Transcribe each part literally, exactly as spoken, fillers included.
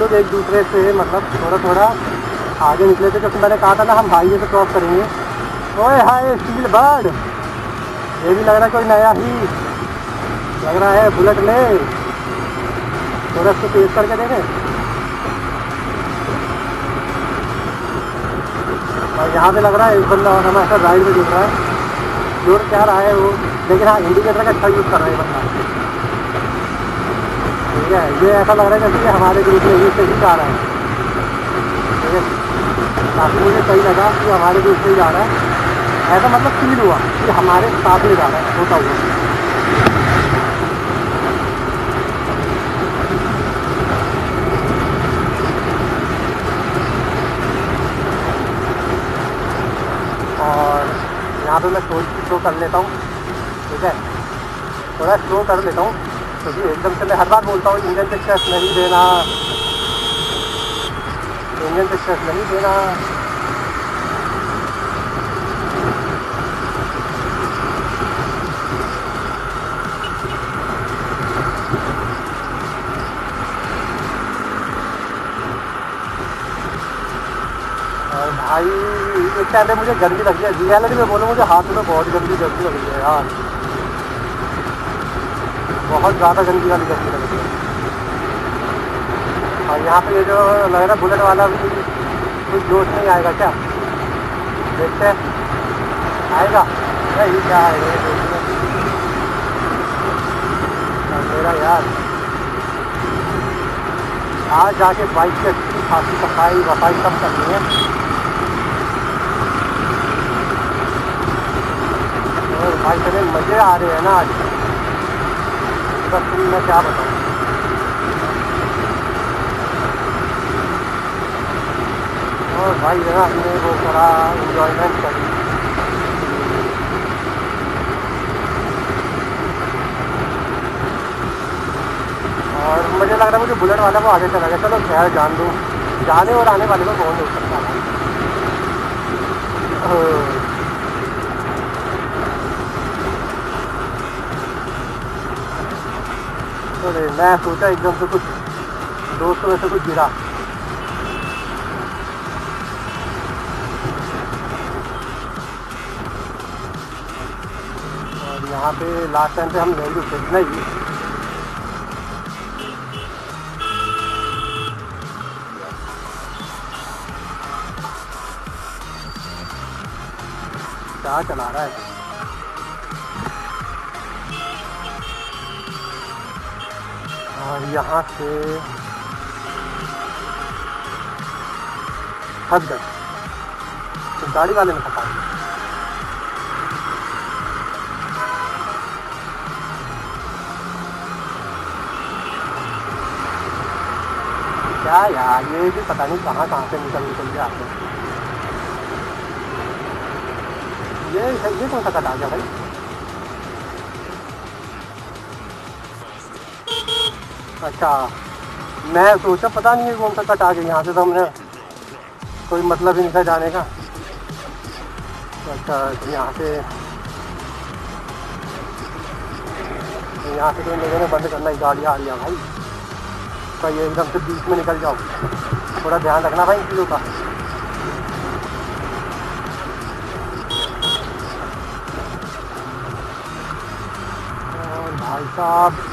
लोग एक दूसरे से मतलब थोड़ा थोड़ा आगे निकले थे, क्योंकि मैंने कहा था ना हम हाईवे से क्रॉस करेंगे। ओए हाय स्टील बर्ड, ये भी लग रहा है कोई नया ही लग रहा है। बुलेट ले, थोड़ा इसको तेज करके देंगे। और यहाँ पे लग रहा है एक बंदा और हमें ऐसा राइड में दिख रहा है, जोर क्या रहा है वो, लेकिन हाँ इंडिकेटर का अच्छा यूज़ कर रहा है बंदा। ठीक है, ये ऐसा लग रहा है जैसे कि हमारे ग्रुप में ही से ही जा रहा है। ठीक है, काफ़ी मुझे सही लगा कि हमारे ग्रुप से ही जा रहा है, ऐसा मतलब फील हुआ कि हमारे साथ में जा रहा है होता हुआ। और यहाँ पे मैं थोड़ी सी स्लो कर लेता हूँ। ठीक है, थोड़ा स्लो कर लेता हूँ, क्योंकि एकदम से मैं हर बार बोलता हूँ इंजन पे स्ट्रेस नहीं देना, इंजन पे स्ट्रेस नहीं देना। और भाई एक टाइम पे मुझे गंदी लगी है, रियलिटी में बोलूँ मुझे हाथ में बहुत गंदी गंदी लगी है यार, बहुत ज़्यादा गंदी वाली गंदी लगी है। और यहाँ पे ये जो लग रहा है बुलेट वाला भी कुछ जोश नहीं आएगा क्या, देखते हैं आएगा नहीं क्या आएगा मेरा यार। आज जाके बाइक की अच्छी खासी सफाई वफाई सब करनी है। और भाई चले मज़े आ रहे हैं ना आज, बस तुम मैं क्या बताऊँ। और भाई जरा हमने वो करा, इंजॉयमेंट करी। और मुझे लग रहा है मुझे बुलेट वाला वो आगे चला गया। चलो खैर जान दूँ, जाने और आने वाले को कौन हो सकता है। अरे मैं सोचा एकदम से कुछ दोस्तों में से कुछ गिरा। और यहाँ पे लास्ट टाइम पे हम नहीं रुके नहीं, क्या चला रहा है। और यहाँ से फंस गए, तो गाड़ी वाले ने फंसा। क्या यार, ये भी पता नहीं कहाँ कहाँ से निकल निकल के आते हैं। ये ये कौन सा कट आ गया भाई। अच्छा, मैं सोचा पता नहीं है कौन सा कट आ गया, यहाँ से तो हमने कोई मतलब ही नहीं था जाने का। अच्छा तो यहाँ से यहाँ से तो लोगों ने बंद करना ही, गाड़ी आ रही है भाई। तो ये एकदम से बीच में निकल जाओ, थोड़ा ध्यान रखना भाई इन चीज़ों का। और भाई साहब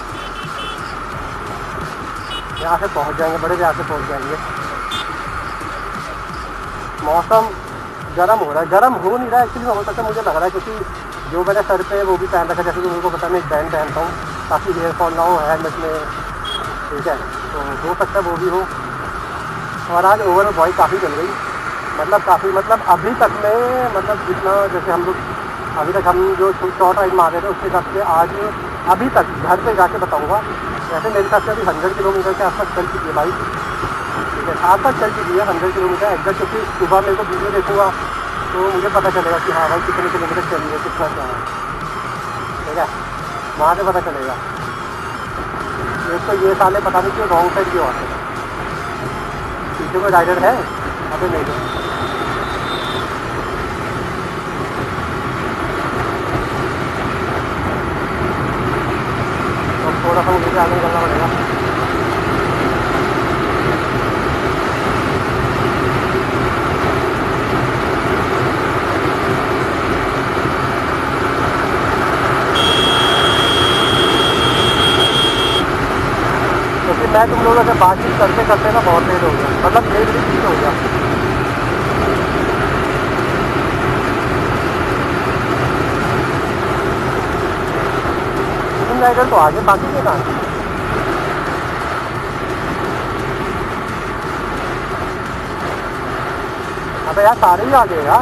यहाँ से पहुँच जाएंगे, बड़े यहाँ से पहुँच जाएंगे। मौसम गर्म हो रहा है, गर्म हो नहीं रहा है एक्चुअली में, हो सकता है मुझे लग रहा है क्योंकि जो मैंने सर पे वो भी पहन रखा है, जैसे कि उनको पता मैं एक बैंड पहनता हूँ ताकि हेयर फॉल ना हो हेलमेट में। ठीक है, तो हो सकता है वो भी हो। और आज ओवर बॉय काफ़ी चल गई, मतलब काफ़ी मतलब अभी तक में मतलब जितना जैसे हम लोग अभी तक हम जो शॉर्ट राइड मार रहे थे उसके हिसाब से आज अभी तक घर पे जाके बताऊँगा, वैसे मेरे हिसाब से अभी हंड्रेड किलोमीटर के आसपास चल चुकी है बाइक। ठीक है, आसपास चल चुकी है हंड्रेड किलोमीटर एग्जैक्ट, क्योंकि सुबह मेरे को वीडियो देखूँगा तो मुझे पता चलेगा कि हाँ भाई कितने किलोमीटर चली है, कितना क्या है। ठीक है, वहाँ से पता चलेगा। एक तो ये साले पता नहीं क्यों रॉन्ग साइड क्यों आते हैं, पीछे कोई राइडर है अभी नहीं है। तो थोड़ा सा मुझे आगे निकलना पड़ेगा। लोगों से बातचीत करते करते ना बहुत लेट हो गया, मतलब लेट भी ठीक हो गया। तीन राइडर तो आगे, बाकी के कहाँ? अबे यार सारे ही आ गए यार,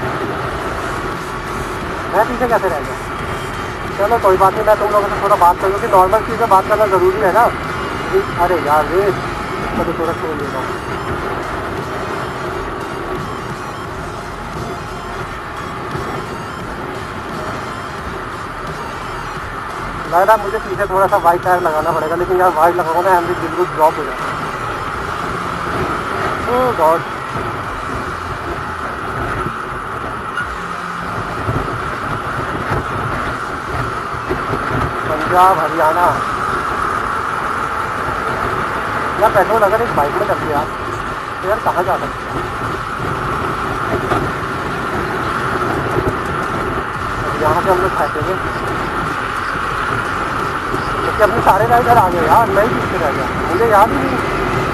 मैं पीछे कैसे रह गया? चलो कोई बात नहीं, मैं तुम लोगों से थोड़ा बात करूँ कि नॉर्मल चीज़ में बात करना ज़रूरी है ना। अरे यार रे, कभी थोड़ा छोड़ लेगा। लग रहा है मुझे पीछे थोड़ा सा वाइट टायर लगाना पड़ेगा, लेकिन यार वाइट लगाऊंगा ना हैंडल बिल्कुल ड्रॉप हो जाएगा। ओह गॉड, पंजाब हरियाणा यार, पेट्रोल अगर एक बाइक में चलती है यार तो यार कहाँ जा सकते हैं? यहाँ से हम लोग फेंकेंगे क्योंकि अपने सारे राइडर आ गए यार, मैं ही पीछे रह गया, मुझे याद ही नहीं।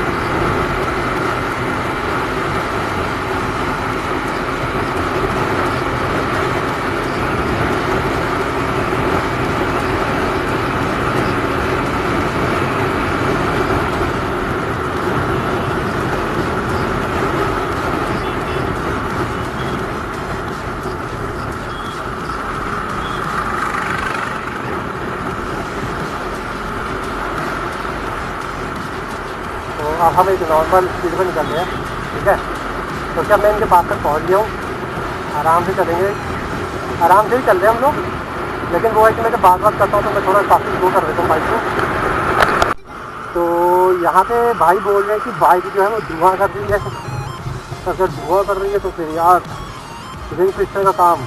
अब हम एक नॉर्मल स्पीड पर निकल रहे हैं, ठीक है? तो क्या मैं इनके पास तक पहुँच गया हूँ, आराम से चलेंगे, आराम से ही चल रहे हैं हम लोग। लेकिन वो है कि मैं जब बात बात करता हूँ तो मैं थोड़ा काफ़ी स्लो कर देता हूँ बाइक को। तो यहाँ पे भाई बोल रहे हैं कि बाइक जो है वो धुआं कर रही है, तो अगर धुआं कर रही है तो फिर यार रिंग पिस्टन का काम,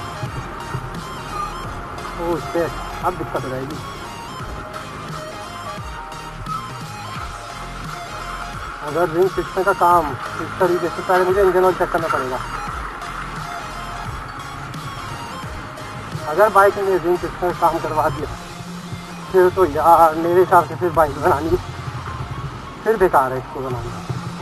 तो उससे अब दिक्कत हो जाएगी। अगर रिंग पिस्टन का काम इस तरीके से, पहले मुझे इंजन ऑयल चेक करना पड़ेगा। अगर बाइक ने रिंग पिस्टन का काम करवा दिया फिर तो यार मेरे हिसाब से फिर बाइक बनानी फिर बेकार है, इसको बनाना।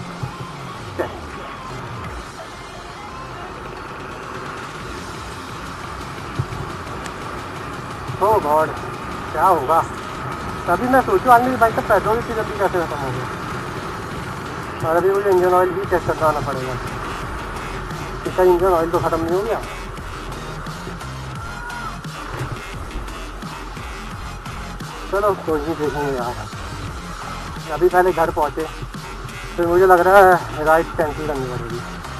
ओ गॉड, क्या होगा? तभी मैं सोचूं आज मेरी बाइक का पेट्रोल इतनी जल्दी कैसे खत्म हो गया। और अभी मुझे इंजन ऑयल भी चेक करवाना पड़ेगा, इसका इंजन ऑयल तो ख़त्म नहीं हो गया। चलो कोई नहीं, देखेंगे यार। अभी पहले घर पहुँचे, फिर मुझे लग रहा है राइड कैंसिल करनी पड़ेगी।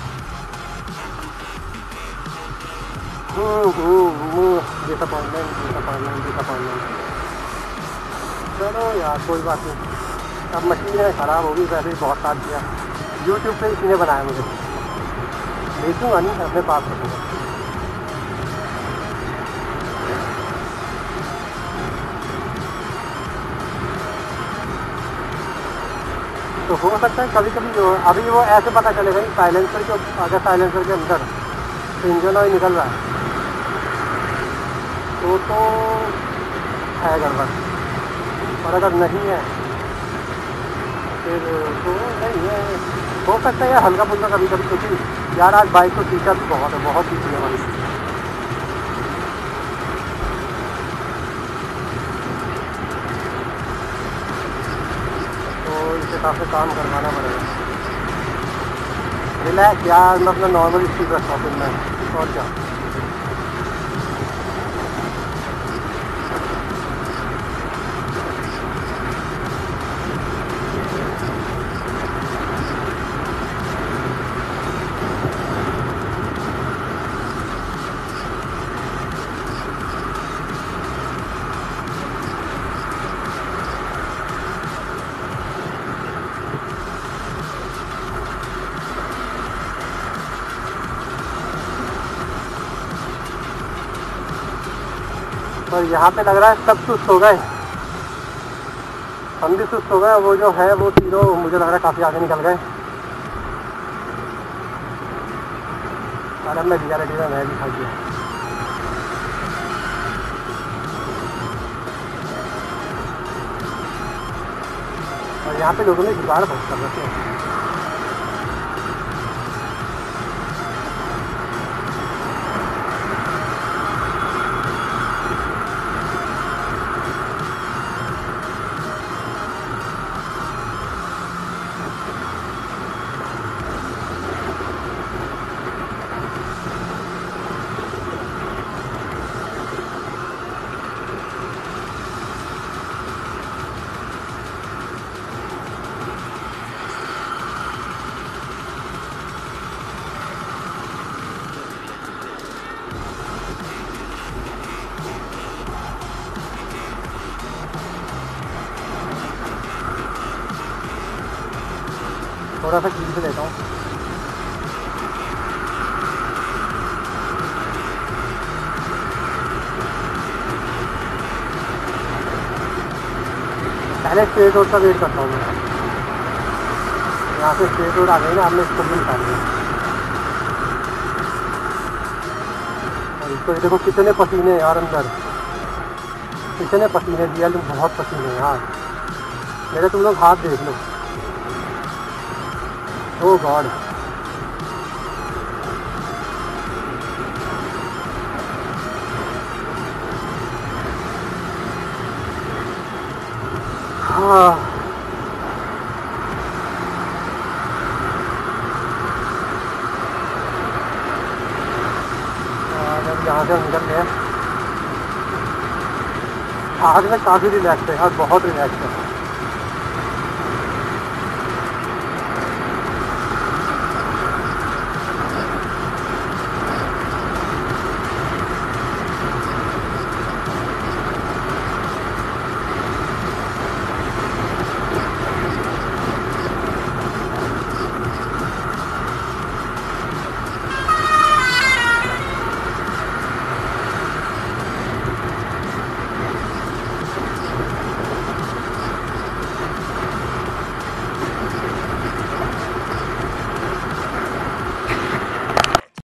डिसअपॉइंटमेंट डिसअपॉइंटमेंट डिसअपॉइंटमेंट चलो यार कोई बात नहीं, अब मशीन है ख़राब होगी, वैसे ही बहुत साथ दिया। यूट्यूब पे इसी ने बनाया, मुझे बेचूँगा नहीं, अपने पास रखूँगा। तो हो सकता है कभी कभी जो अभी वो ऐसे पता चलेगा कि साइलेंसर के, अगर साइलेंसर के अंदर इंजन ऑयल निकल रहा है तो तो है गड़बड़, और अगर नहीं है फिर तो नहीं है। हो सकता है यार हल्का फुल्का कभी कभी, क्योंकि यार आज बाइक को सीखा भी बहुत है, बहुत सीखी है हमारी। तो इस हिसाब से काम करवाना पड़ेगा। रिलैक्स यार, मैं अपना नॉर्मल स्पीड रखता हूँ फिर मैं, और क्या। और यहाँ पे लग रहा है सब सुस्त हो गए, हम भी सुस्त हो गए। वो जो है वो तीनों मुझे लग रहा है काफ़ी आगे निकल गए। और अब मैं रियलिटी में मैं भी फंस गया। और और यहाँ पे लोगों ने जुगाड़ बहुत कर रखे हैं। थोड़ा सा खींच लेता हूँ। पहले स्ट्रेट रोड का वेट करता हूँ मैं। यहाँ से स्ट्रेट रोड आ गई ना, हमने इसको भी निकाल लिया। और इसको देखो कितने पसीने यार अंदर, कितने पसीने दिया, तुम बहुत पसीने यार मेरे। तुम लोग हाथ देख लो। ओह गॉड, हाँ जब यहाँ से निकल गए, आज मैं काफ़ी रिलैक्स है यार, बहुत रिलैक्स है।